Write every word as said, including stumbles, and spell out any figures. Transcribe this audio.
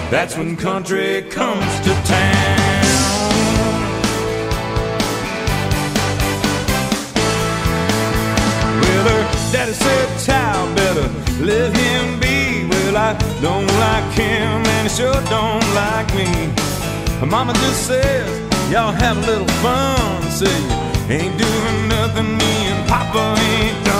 That's when country comes to town. Well, her daddy said, child, better let him be. Well, I don't like him and he sure don't like me. Her mama just says, y'all have a little fun. Say, ain't doing nothing, me and Papa ain't done.